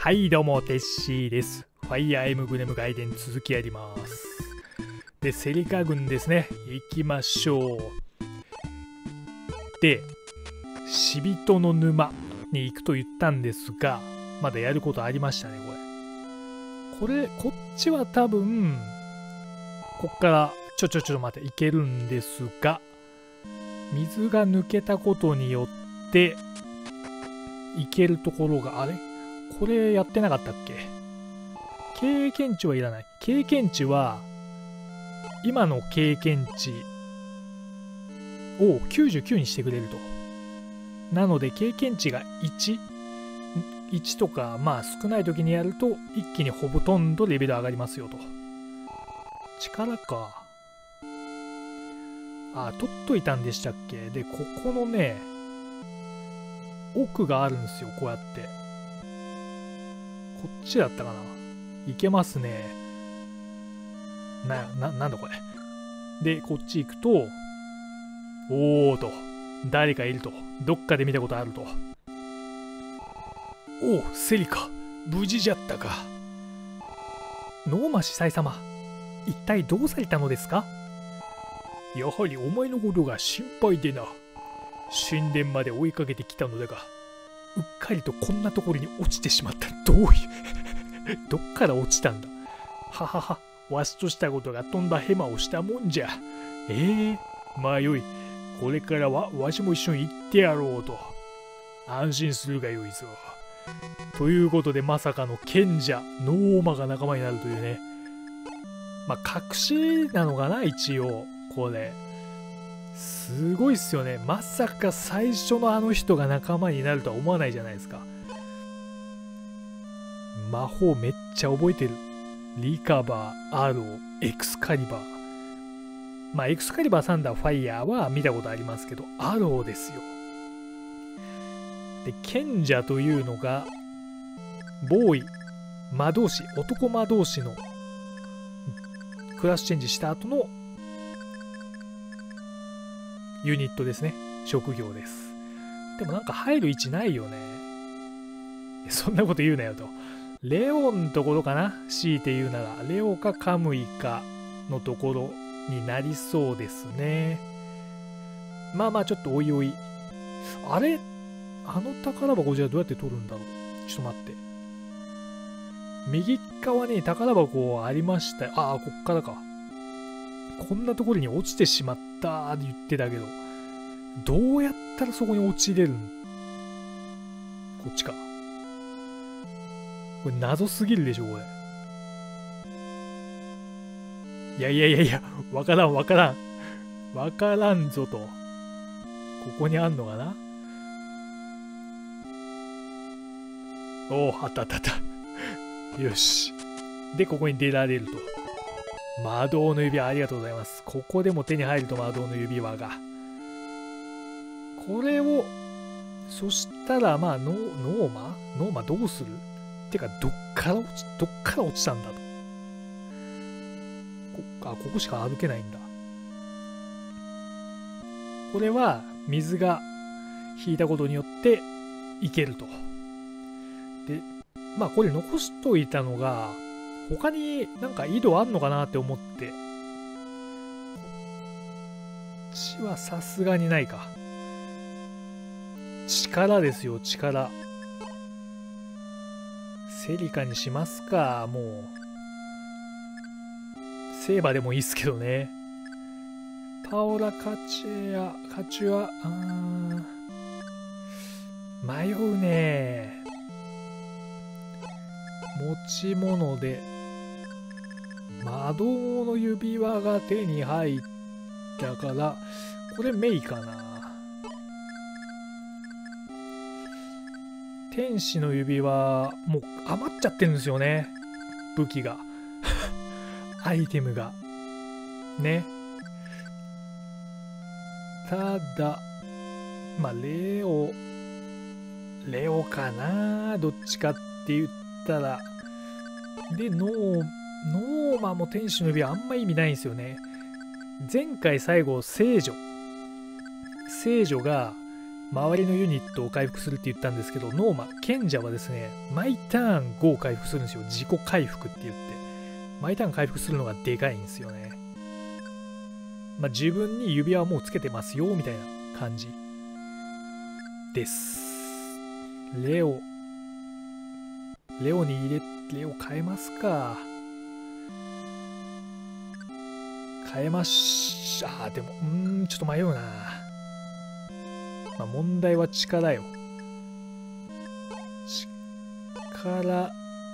はいどうも、テッシーです。ファイヤーエムブレム外伝続きやります。で、セリカ軍ですね。行きましょう。で、死人の沼に行くと言ったんですが、まだやることありましたね、こっちは多分、こっから、ちょっと待って、いけるんですが、水が抜けたことによって、いけるところが、あれこれやってなかったっけ？経験値はいらない。経験値は、今の経験値を99にしてくれると。なので、経験値が1とか、まあ少ない時にやると、一気にほとんどレベル上がりますよと。力か。取っといたんでしたっけ？で、ここのね、奥があるんですよ、こうやって。こっちだったかな。いけますね。なんだこれ。で、こっち行くと、おーと、誰かいると。どっかで見たことあると。おう、セリカ、無事じゃったか。ノーマ司祭様、一体どうされたのですか？やはりお前のことが心配でな。神殿まで追いかけてきたのだが、うっかりとこんなところに落ちてしまった。どういうどっから落ちたんだ。ははは、わしとしたことがとんだヘマをしたもんじゃ。まあよい。これからはわしも一緒に行ってやろうと。安心するがよいぞ。ということで、まさかの賢者、ノーマが仲間になるというね。まあ、隠しなのかな、一応。これ。すごいっすよね。まさか最初のあの人が仲間になるとは思わないじゃないですか。魔法めっちゃ覚えてる。リカバー、アロー、エクスカリバー。まあ、エクスカリバー、サンダー、ファイヤーは見たことありますけど、アローですよ。で、賢者というのが、ボーイ、魔導士、男魔導士のクラスチェンジした後のユニットですね。職業です。でもなんか入る位置ないよね。そんなこと言うなよと。レオンところかな？強いて言うなら、レオかカムイかのところになりそうですね。まあまあちょっとおいおい。あれ？あの宝箱じゃあどうやって取るんだろう？ちょっと待って。右側に宝箱ありました。こっからか。こんなところに落ちてしまったって言ってたけど、どうやったらそこに落ちれるん？こっちか。これ謎すぎるでしょ、これ。いや、わからん。わからんぞと。ここにあんのかな？おお、あった。よし。で、ここに出られると。魔導の指輪ありがとうございます。ここでも手に入ると魔導の指輪が。これを、そしたら、まあ、ノーマどうする？てか、どっから落ちたんだと。ここしか歩けないんだ。これは、水が引いたことによって、いけると。で、まあ、これ残しといたのが、他になんか井戸あんのかなって思って。こっちはさすがにないか。力ですよ、力。セリカにしますか、もう。セーバーでもいいっすけどね。パオラ、カチュア、迷うね。持ち物で、魔導の指輪が手に入ったから、これメイかな。天使の指輪、もう余っちゃってるんですよね。武器が。アイテムが。ね。ただ、まあ、レオかな。どっちかって言ったら。で、ノーマも天使の指輪あんま意味ないんですよね。前回最後、聖女が周りのユニットを回復するって言ったんですけど、ノーマ、賢者はですね、毎ターン5を回復するんですよ。自己回復って言って。毎ターン回復するのがでかいんですよね。まあ、自分に指輪はもうつけてますよ、みたいな感じです。レオにレオ変えますか。変えまし、でも、ちょっと迷うな。まあ、問題は力よ。力、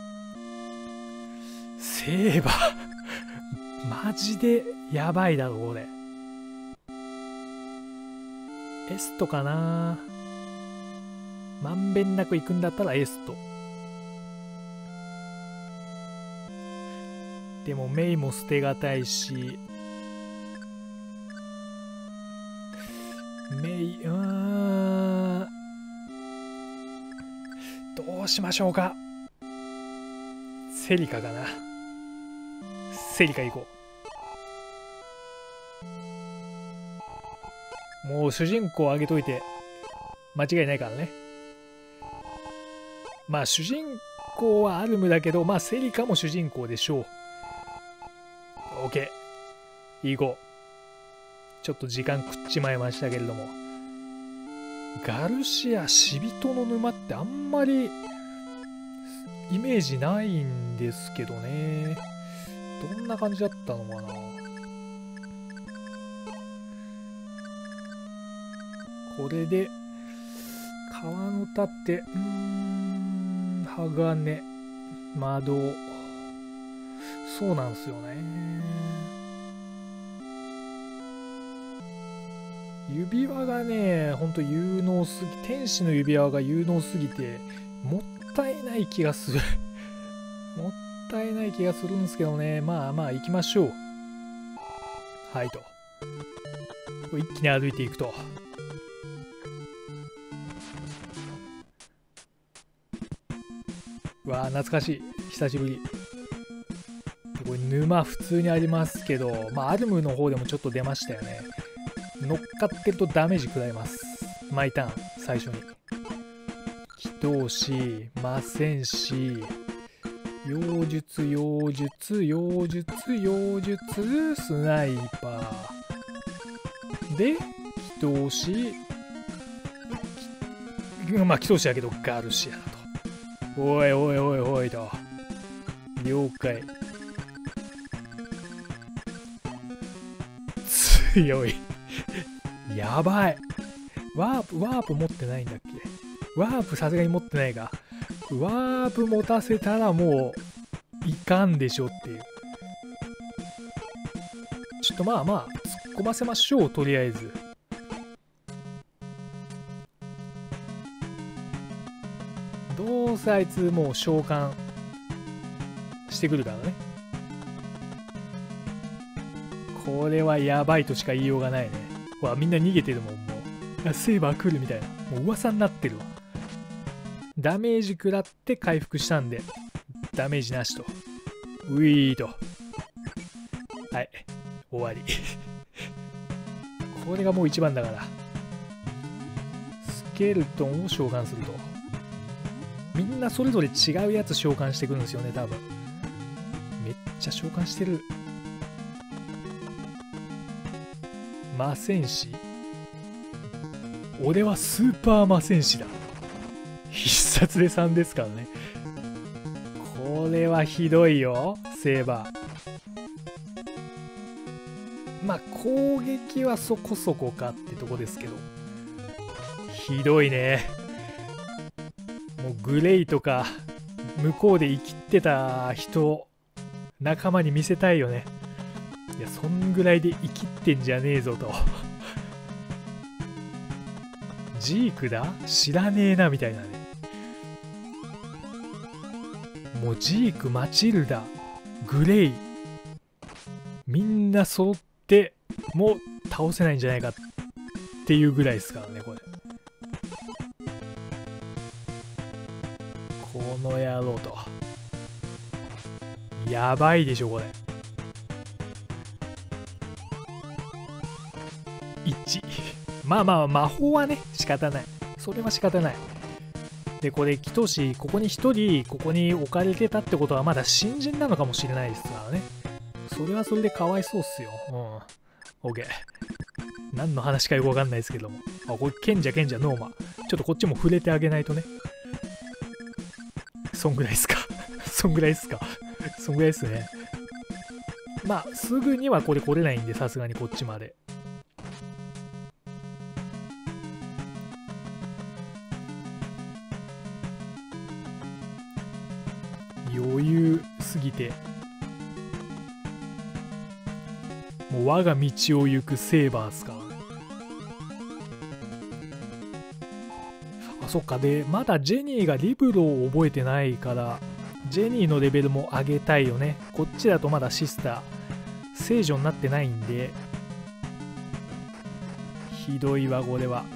セーバー。マジでやばいだろ、これ。エストかな。まんべんなく行くんだったらエスト。でもメイも捨てがたいし、メイ、どうしましょうか。セリカかな。セリカ行こう。もう主人公あげといて間違いないからね。まあ主人公はアルムだけど、まあセリカも主人公でしょう。OK。行こう。ちょっと時間食っちまいましたけれども。ガルシア、死人の沼ってあんまりイメージないんですけどね。どんな感じだったのかな。これで、川の盾、鋼、窓。そうなんですよね。指輪がね、ほんと有能すぎ、天使の指輪が有能すぎて、もったいない気がする。もったいない気がするんですけどね。まあまあ行きましょう。はいと。一気に歩いていくと。うわあ、懐かしい。久しぶり。これ沼普通にありますけど、まあアルムの方でもちょっと出ましたよね。乗っかってるとダメージ食らいます。毎ターン、最初に。祈祷師、魔戦士、妖術、妖術、妖術、妖術、スナイパー。で、祈祷師、まあ祈祷師やけどガルシアだと。おいおいおいおいと。了解。強い。やばい。ワープ持ってないんだっけ。ワープさすがに持ってないが。ワープ持たせたらもういかんでしょっていう。ちょっとまあまあ突っ込ませましょう、とりあえず。どうせあいつもう召喚してくるからね。これはやばいとしか言いようがないね。わ、みんな逃げてるもん、もう。セーバー来るみたいな。もう噂になってるわ。ダメージ食らって回復したんで、ダメージなしと。ウィーと。はい。終わり。これがもう一番だから。スケルトンを召喚すると。みんなそれぞれ違うやつ召喚してくるんですよね、多分。めっちゃ召喚してる。魔戦士。俺はスーパー魔戦士だ。必殺で3ですからね。これはひどいよ、セーバー。まあ攻撃はそこそこかってとこですけど、ひどいね。もうグレイとか向こうで生きてた人、仲間に見せたいよね。いや、そんぐらいで生きってんじゃねえぞと。ジークだ？知らねえなみたいなね。もうジーク、マチルダ、グレイ、みんな揃ってもう倒せないんじゃないかっていうぐらいですからね、これ。この野郎と。やばいでしょ、これ。1。まあまあ、魔法はね、仕方ない。それは仕方ない。で、これ、キトシ、ここに1人、ここに置かれてたってことは、まだ新人なのかもしれないですからね。それはそれでかわいそうっすよ。OK。何の話かよくわかんないですけども。あ、これ、賢者、ノーマ。ちょっとこっちも触れてあげないとね。そんぐらいっすか。そんぐらいっすか。そんぐらいっすね。まあ、すぐにはこれ来れないんで、さすがにこっちまで。余裕すぎて。もう我が道を行くセーバーっすか。あ、そっか。で、まだジェニーがリブロを覚えてないから、ジェニーのレベルも上げたいよね。こっちだとまだシスター、聖女になってないんで、ひどいわ、これは。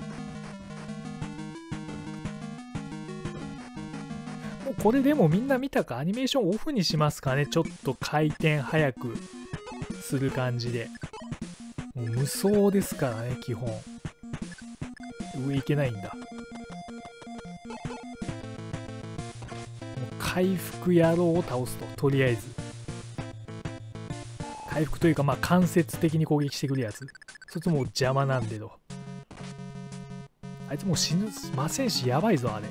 もうこれでもみんな見たか？アニメーションオフにしますかね。ちょっと回転早くする感じで。もう無双ですからね、基本。上行けないんだ。回復野郎を倒すと、とりあえず。回復というか、まあ間接的に攻撃してくるやつ。そいつもう邪魔なんでど。あいつもう死ぬませんし、やばいぞ、あれ。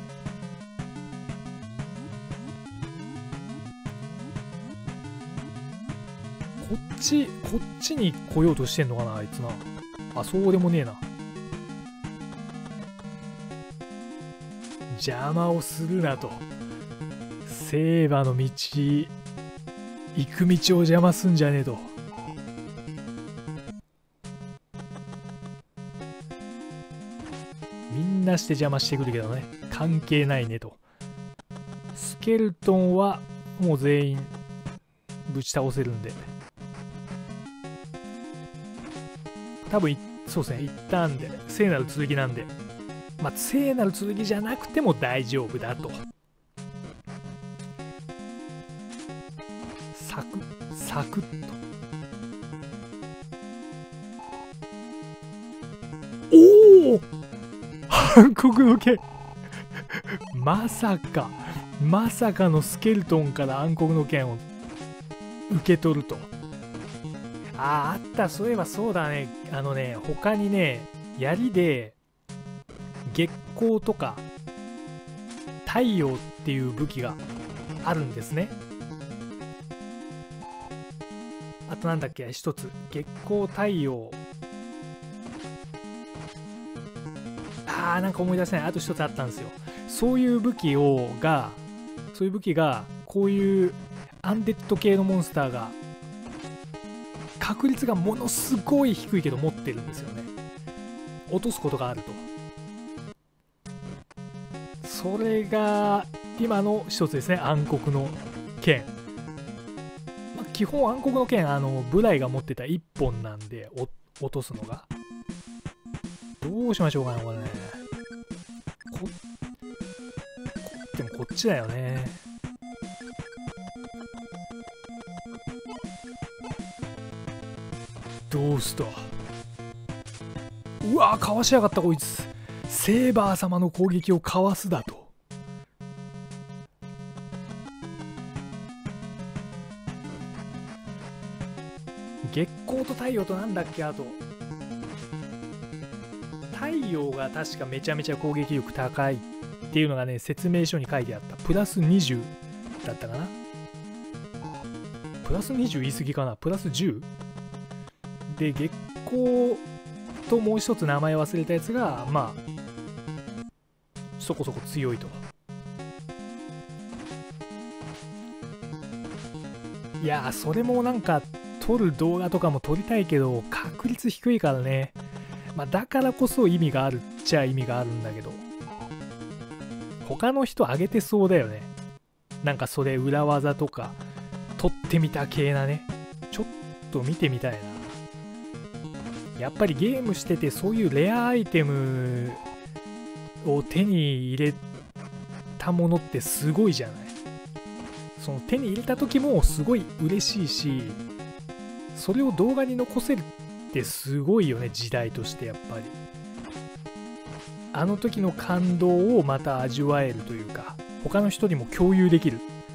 こっちに来ようとしてんのかな、あいつな。あ、そうでもねえな。邪魔をするなと。セーバーの道、行く道を邪魔すんじゃねえと。みんなして邪魔してくるけどね。関係ないねと。スケルトンはもう全員ぶち倒せるんで。多分、そうですね。一旦で、聖なる剣なんで。まあ、聖なる剣じゃなくても大丈夫だと。サクッと。おお暗黒の剣まさかのスケルトンから暗黒の剣を受け取ると。あった、そういえばそうだね。他にね、槍で月光とか太陽っていう武器があるんですね。あとなんだっけ、一つ。月光太陽。なんか思い出せない。あと一つあったんですよ。そういう武器が、こういうアンデッド系のモンスターが、確率がものすごい低いけど持ってるんですよね。落とすことがあると。それが、今の一つですね。暗黒の剣。基本暗黒の剣、ブライが持ってた1本なんで、落とすのが。どうしましょうかね、これね。でもこっちだよね。どうした？うわー、かわしやがったこいつ。セーバー様の攻撃をかわすだと。月光と太陽となんだっけ、あと。太陽が確かめちゃめちゃ攻撃力高いっていうのがね、説明書に書いてあった。プラス20だったかな。プラス20言い過ぎかな。プラス 10？ で、月光ともう一つ名前忘れたやつが、まあ、そこそこ強いと。いやー、それもなんか、撮る動画とかも撮りたいけど、確率低いからね。まあ、だからこそ意味があるっちゃ意味があるんだけど。他の人上げてそうだよね。なんかそれ裏技とか、撮ってみた系なね。ちょっと見てみたいな。やっぱりゲームしててそういうレアアイテムを手に入れたものってすごいじゃない。その手に入れた時もすごい嬉しいし、それを動画に残せるってすごいよね、時代としてやっぱり。 あの時の感動をまた味わえるというか、他の人にも共有できる。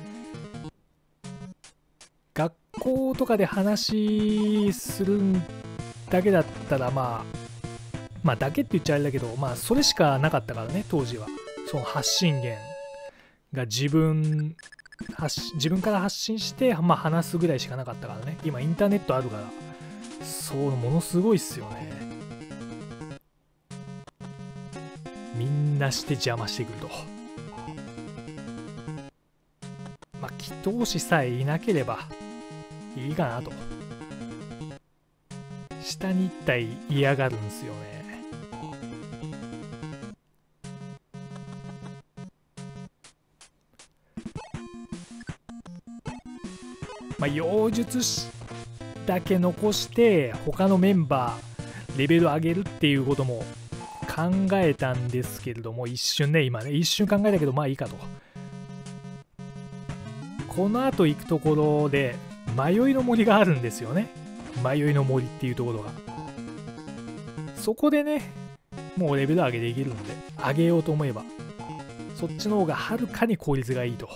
学校とかで話するだけだったら、まあだけって言っちゃあれだけど、まあそれしかなかったからね、当時は。その発信源が自分から発信して、まあ話すぐらいしかなかったからね。今インターネットあるから、そうものすごいっすよね。みんなして邪魔してくると。まあ祈祷師さえいなければいいかなと。下に一体嫌がるんですよね。まあ妖術師だけ残して他のメンバーレベル上げるっていうことも考えたんですけれども、一瞬考えたけど、まあいいかと。この後行くところで迷いの森があるんですよね。迷いの森っていうところが。そこでね、もうレベル上げできるんで、上げようと思えば、そっちの方がはるかに効率がいいと。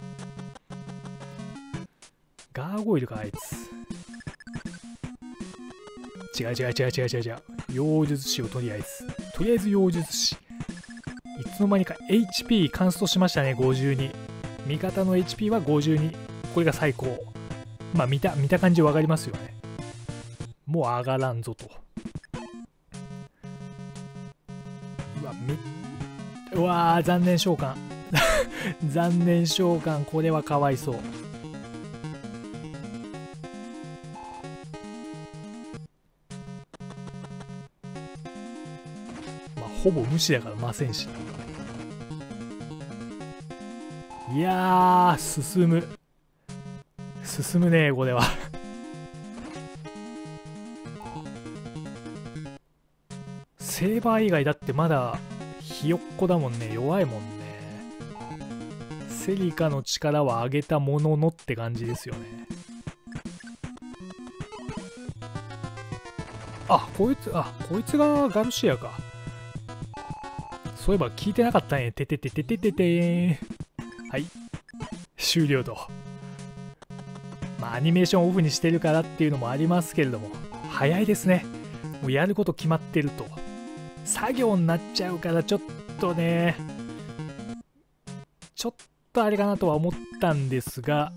ガーゴイルか、あいつ。違う。妖術師をとりあえず妖術師。いつの間にか HP カンストしましたね、52。味方の HP は52。これが最高。まあ見た感じ分かりますよね。もう上がらんぞと。うわー、残念召喚。残念召喚、これはかわいそう。まあほぼ無視だからませんし。いやー、進むね、これは。セーバー以外だってまだひよっこだもんね。弱いもんね。セリカの力は上げたもののって感じですよね。こいつがガルシアか。そういえば聞いてなかったね。てててててててー。はい。終了と。まあアニメーションオフにしてるからっていうのもありますけれども、早いですね。もうやること決まってると。作業になっちゃうからちょっとね、ちょっとあれかなとは思ったんですが、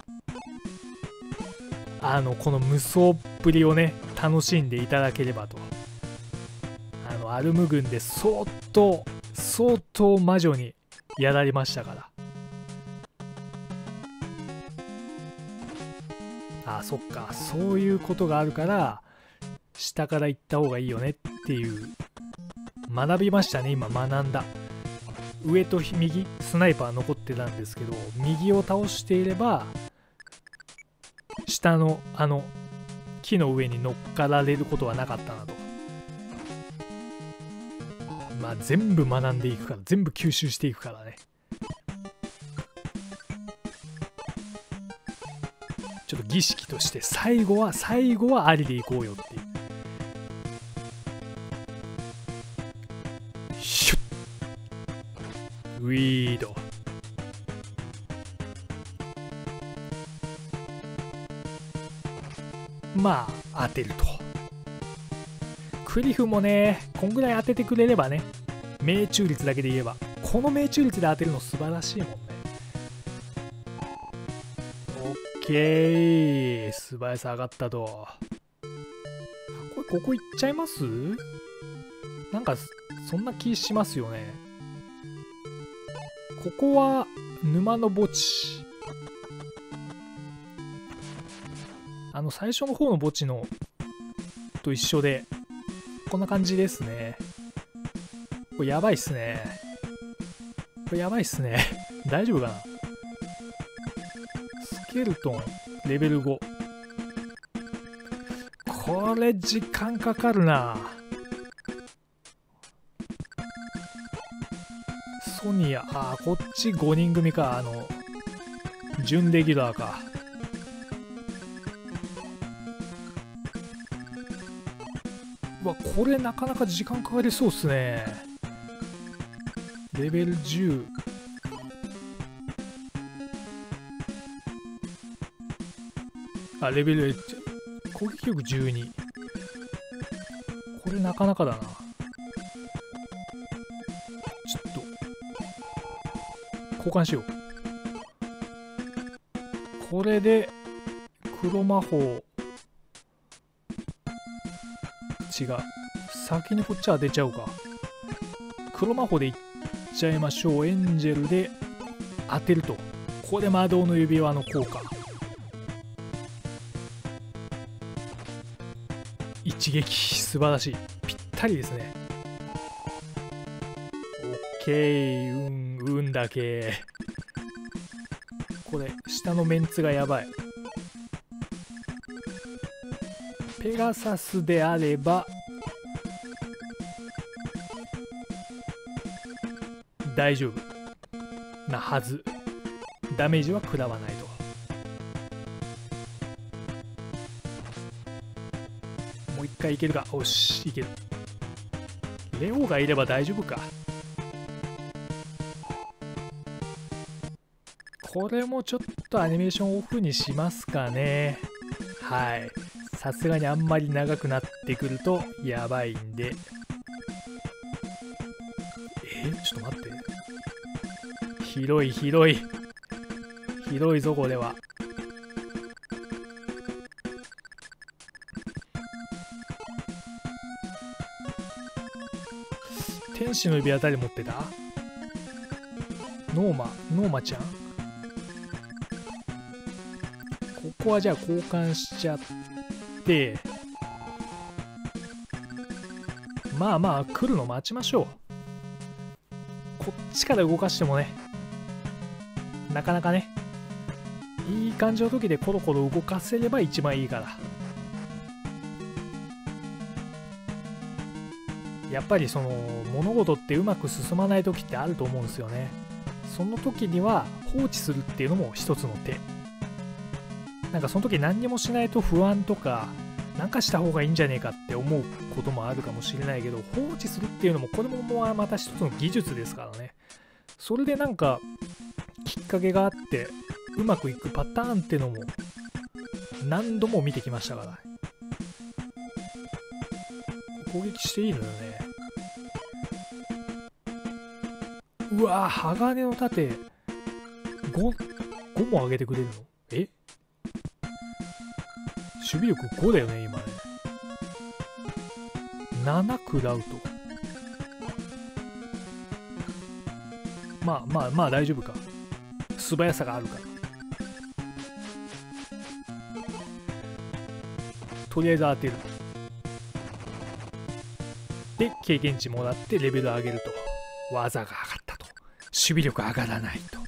この無双っぷりをね、楽しんでいただければと。アルム軍で相当魔女にやられましたから。そっか、そういうことがあるから下から行った方がいいよねっていう学びましたね。今学んだ。上と右スナイパー残ってたんですけど、右を倒していれば下の木の上に乗っかられることはなかったなと。まあ全部学んでいくから、全部吸収していくからね。ちょっと儀式として最後はありでいこうよっていう。シュッウィード。まあ当てると。クリフもね、こんぐらい当ててくれればね、命中率だけで言えば、この命中率で当てるの素晴らしいもんね。オッケー、素早さ上がったと。ここ行っちゃいます？なんかそんな気しますよね。ここは沼の墓地。最初の方の墓地のと一緒で、こんな感じですね。これやばいっすね。大丈夫かな。スケルトンレベル5。これ時間かかるな。ソニア、こっち5人組か。準レギュラーか。これなかなか時間かかりそうっすね。 レベル10。あ、レベル攻撃力12。これなかなかだな。ちょっと交換しよう。これで黒魔法、違う、先にこっち当てちゃうか。黒魔法でいっちゃいましょう。エンジェルで当てると、ここで魔導の指輪の効果、一撃素晴らしい。ぴったりですね。オッケー。運だけ。これ下のメンツがやばい。ペガサスであれば大丈夫なはず。ダメージは食らわないと。もう一回いけるか。おし、いける。レオがいれば大丈夫か。これもちょっとアニメーションオフにしますかね。はい。さすがにあんまり長くなってくるとやばいんで。ちょっと待って。広い広い。広いぞ、これは。天使の指輪誰持ってた？ノーマちゃん？ここはじゃあ交換しちゃって、まあまあ来るの待ちましょう。こっちから動かしてもね、なかなかね、いい感じの時でコロコロ動かせれば一番いいから。やっぱりその物事ってうまく進まない時ってあると思うんですよね。その時には放置するっていうのも一つの手。なんかその時何にもしないと不安とか、なんかした方がいいんじゃねえかって思うこともあるかもしれないけど、放置するっていうのもこれもまた一つの技術ですからね。それでなんかきっかけがあってうまくいくパターンっていうのも何度も見てきましたから。攻撃していいのよね。うわぁ、鋼の盾 5も上げてくれるの？守備力5だよね、今ね。7食らうと。まあ大丈夫か。素早さがあるから。とりあえず当てる。で、経験値もらってレベル上げると。技が上がったと。守備力上がらないと。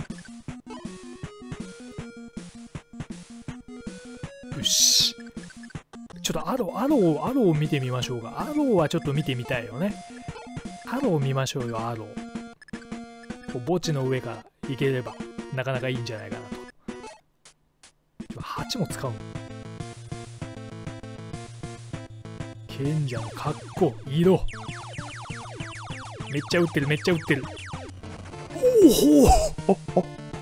よし。ちょっとアローを見てみましょうか。アローはちょっと見てみたいよね。アロー見ましょうよ、アロー。墓地の上から行ければなかなかいいんじゃないかなと。8も使うの。賢者の格好、色。めっちゃ撃ってる、めっちゃ撃ってる。おお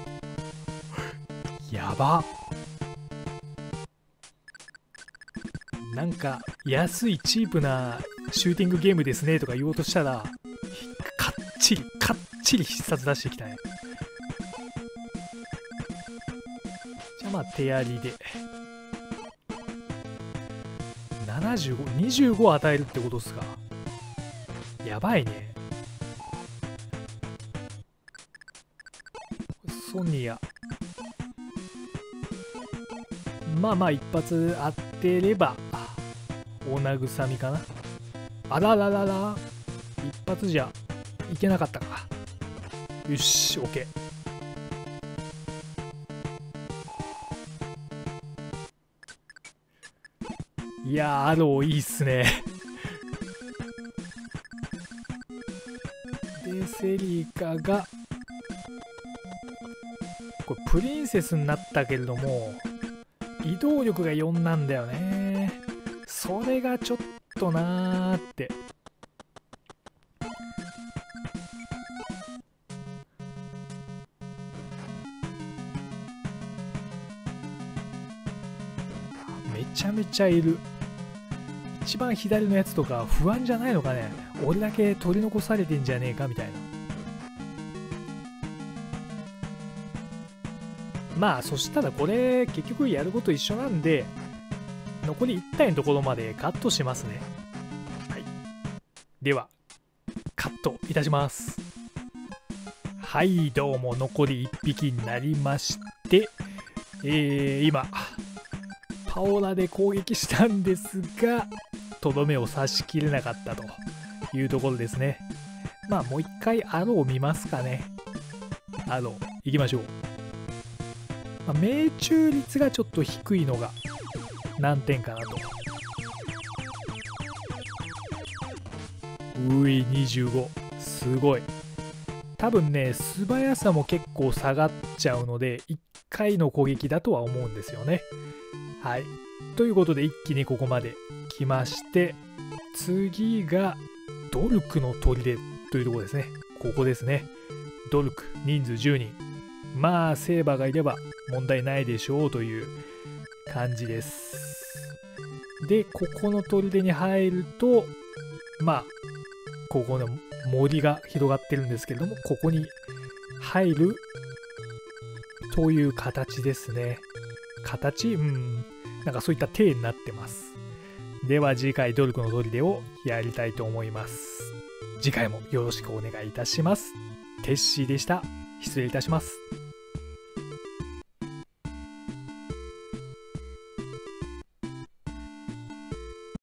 やば。なんか安いチープなシューティングゲームですねとか言おうとしたら、かっちり必殺出してきたね。じゃあまあ手やりで25与えるってことっすか。やばいね。ソニア、まあ一発当てればお慰みかな。あらららら、一発じゃいけなかったか。よし、オッケー。いやー、アローいいっすね。で、セリカがこれプリンセスになったけれども移動力が4なんだよね。それがちょっとなーって。 めちゃめちゃいる。一番左のやつとか不安じゃないのかね。俺だけ取り残されてんじゃねえかみたいな。まあそしたらこれ結局やること一緒なんで、残り1体のところまでカットしますね。はい。ではカットいたします。はい、どうも残り1匹になりまして、今パオラで攻撃したんですが、とどめを刺しきれなかったというところですね。まあもう一回アローを見ますかね。アロー行きましょう。まあ、命中率がちょっと低いのが難点かなと。うい、25。すごい。多分ね、素早さも結構下がっちゃうので、1回の攻撃だとは思うんですよね。はい。ということで、一気にここまで来まして、次がドルクの砦というところですね。ここですね。ドルク、人数10人。まあ、セーバーがいれば問題ないでしょうという感じです。で、ここの砦に入ると、まあ、ここの森が広がってるんですけれども、ここに入るという形ですね。形？なんかそういった体になってます。では次回ドルクの砦をやりたいと思います。次回もよろしくお願いいたします。テッシーでした。失礼いたします。